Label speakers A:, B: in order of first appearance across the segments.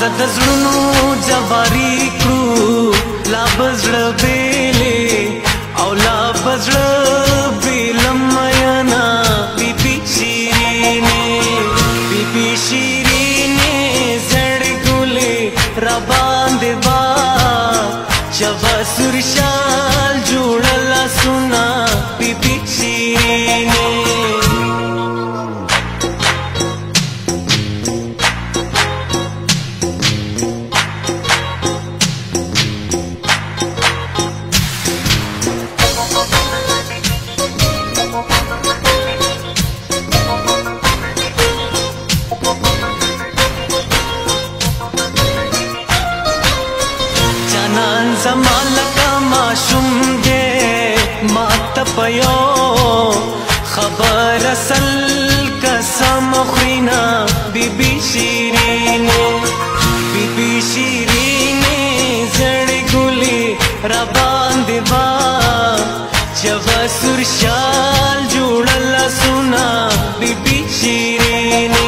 A: زړونو جواری کړو لا بزړه بیلې او لا بزړه بیلم میانا بیبي شیرینې بیبي شیرینې زړ ګلې را باندې با چوا سرشال جوړلا سنا بیبي شیرینې زمان لکا معشوم دے مات پیو خبر اصل قسم خرینا بی بی شیرینے بی بی شیرینے زڑ گلی ربان دیوا جوا سرشال جوڑلا سنا بی بی شیرینے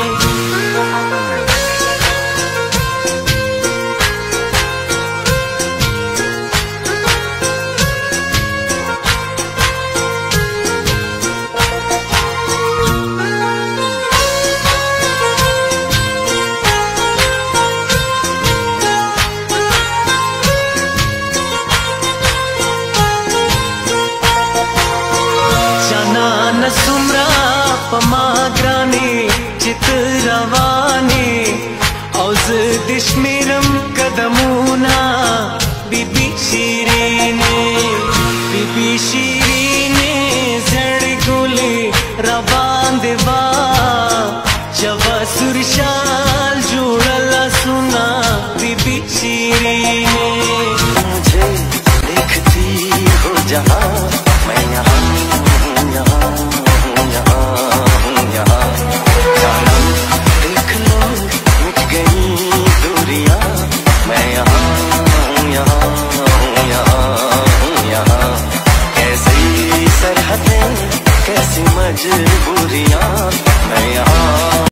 A: سمرا پما گرانی چت روانی اوز دشمیرم قدمونا بی بی شیرینے بی بی شیرینے زڑ گلی روان دیوا جوا سرشا